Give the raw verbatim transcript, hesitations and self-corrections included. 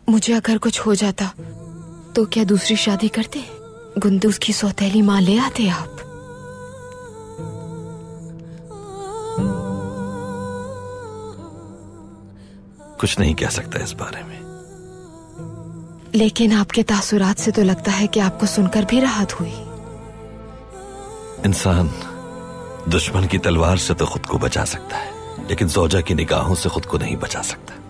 मुझे अगर कुछ हो जाता तो क्या दूसरी शादी करते? गुंदूज की सौतेली माँ ले आते आप? कुछ नहीं कह सकता इस बारे में। लेकिन आपके तासुरात से तो लगता है कि आपको सुनकर भी राहत हुई। इंसान दुश्मन की तलवार से तो खुद को बचा सकता है, लेकिन ज़ौजा की निगाहों से खुद को नहीं बचा सकता।